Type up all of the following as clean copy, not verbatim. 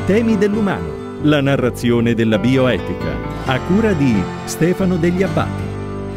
Temi dell'umano, la narrazione della bioetica, a cura di Stefano Degli Abbati.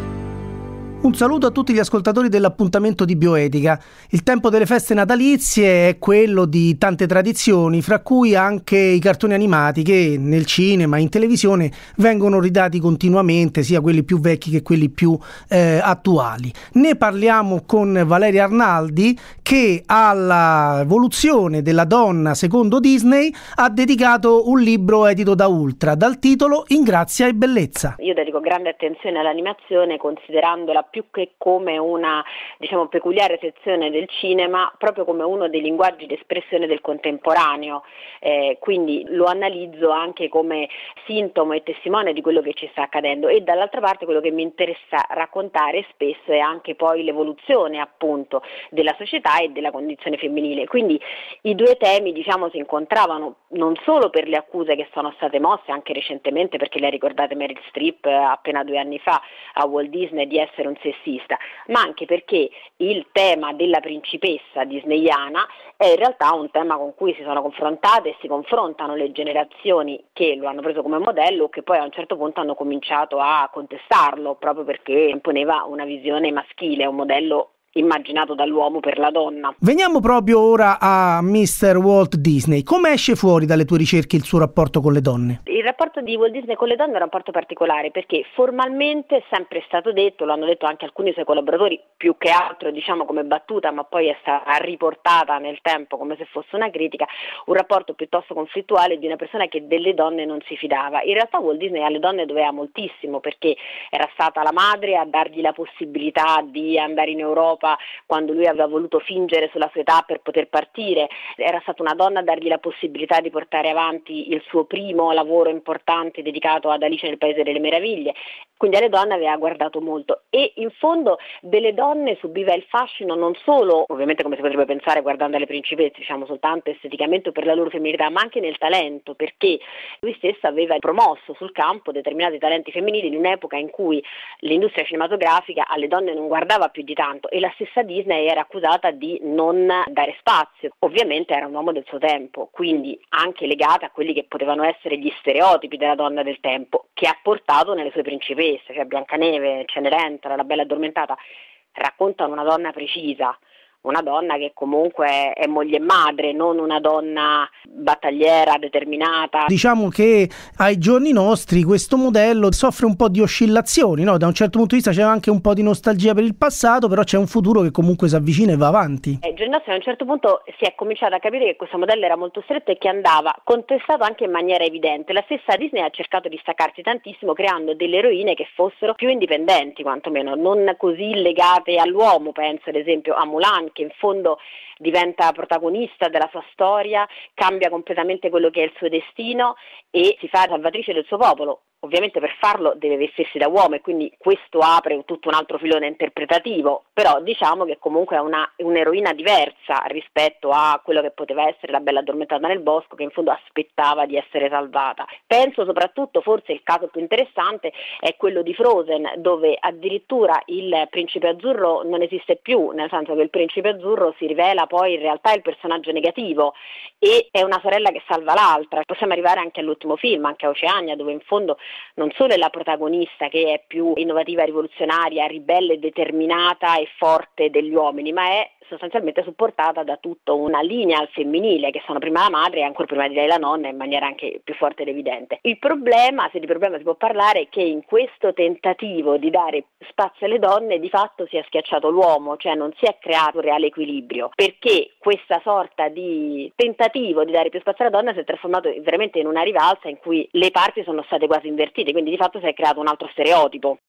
Un saluto a tutti gli ascoltatori dell'appuntamento di Bioetica. Il tempo delle feste natalizie è quello di tante tradizioni, fra cui anche i cartoni animati che nel cinema e in televisione vengono ridati continuamente, sia quelli più vecchi che quelli più attuali. Ne parliamo con Valeria Arnaldi, che all'evoluzione della donna secondo Disney ha dedicato un libro edito da Ultra dal titolo In grazia e bellezza. Io dedico grande attenzione all'animazione, considerandola più che come una, peculiare sezione del cinema, proprio come uno dei linguaggi di espressione del contemporaneo, quindi lo analizzo anche come sintomo e testimone di quello che ci sta accadendo, e dall'altra parte quello che mi interessa raccontare spesso è anche poi l'evoluzione appunto della società e della condizione femminile. Quindi i due temi si incontravano non solo per le accuse che sono state mosse anche recentemente, perché lei ricordate Meryl Streep appena 2 anni fa a Walt Disney di essere un sessista, ma anche perché il tema della principessa disneyana è in realtà un tema con cui si sono confrontate e si confrontano le generazioni che lo hanno preso come modello o che poi a un certo punto hanno cominciato a contestarlo, proprio perché imponeva una visione maschile, un modello immaginato dall'uomo per la donna. Veniamo proprio ora a Mr. Walt Disney. Come esce fuori dalle tue ricerche il suo rapporto con le donne? Il rapporto di Walt Disney con le donne è un rapporto particolare, perché formalmente è sempre stato detto, lo hanno detto anche alcuni suoi collaboratori, più che altro come battuta, ma poi è stata riportata nel tempo come se fosse una critica, un rapporto piuttosto conflittuale di una persona che delle donne non si fidava. In realtà Walt Disney alle donne doveva moltissimo, perché era stata la madre a dargli la possibilità di andare in Europa quando lui aveva voluto fingere sulla sua età per poter partire, era stata una donna a dargli la possibilità di portare avanti il suo primo lavoro importante dedicato ad Alice nel Paese delle Meraviglie, quindi alle donne aveva guardato molto, e in fondo delle donne subiva il fascino non solo, ovviamente come si potrebbe pensare guardando alle principesse, soltanto esteticamente o per la loro femminilità, ma anche nel talento, perché lui stesso aveva promosso sul campo determinati talenti femminili in un'epoca in cui l'industria cinematografica alle donne non guardava più di tanto, e la stessa Disney era accusata di non dare spazio. Ovviamente era un uomo del suo tempo, quindi anche legata a quelli che potevano essere gli stereotipi della donna del tempo, che ha portato nelle sue principesse, cioè Biancaneve, Cenerentola, La Bella Addormentata, raccontano una donna precisa, una donna che comunque è moglie e madre, non una donna battagliera, determinata. Diciamo che ai giorni nostri questo modello soffre un po' di oscillazioni, no? Da un certo punto di vista c'è anche un po' di nostalgia per il passato, però c'è un futuro che comunque si avvicina e va avanti. Ai giorni nostri a un certo punto si è cominciato a capire che questo modello era molto stretto e che andava contestato anche in maniera evidente. La stessa Disney ha cercato di staccarsi tantissimo, creando delle eroine che fossero più indipendenti, quantomeno non così legate all'uomo. Penso ad esempio a Mulan, che in fondo diventa protagonista della sua storia, cambia completamente quello che è il suo destino e si fa salvatrice del suo popolo. Ovviamente per farlo deve vestirsi da uomo, e quindi questo apre tutto un altro filone interpretativo, però che comunque è un'eroina diversa rispetto a quello che poteva essere la Bella Addormentata nel bosco, che in fondo aspettava di essere salvata. Penso soprattutto, forse il caso più interessante è quello di Frozen, dove addirittura il principe azzurro non esiste più, nel senso che il principe azzurro si rivela poi in realtà il personaggio negativo e è una sorella che salva l'altra. Possiamo arrivare anche all'ultimo film, anche a Oceania, dove in fondo non solo è la protagonista che è più innovativa, rivoluzionaria, ribelle, determinata e forte degli uomini, ma è sostanzialmente supportata da tutta una linea al femminile, che sono prima la madre e ancora prima di lei la nonna, in maniera anche più forte ed evidente. Il problema, se di problema si può parlare, è che in questo tentativo di dare spazio alle donne di fatto si è schiacciato l'uomo, cioè non si è creato un reale equilibrio, perché questa sorta di tentativo di dare più spazio alla donna si è trasformato veramente in una rivalsa in cui le parti sono state quasi invertite, quindi di fatto si è creato un altro stereotipo.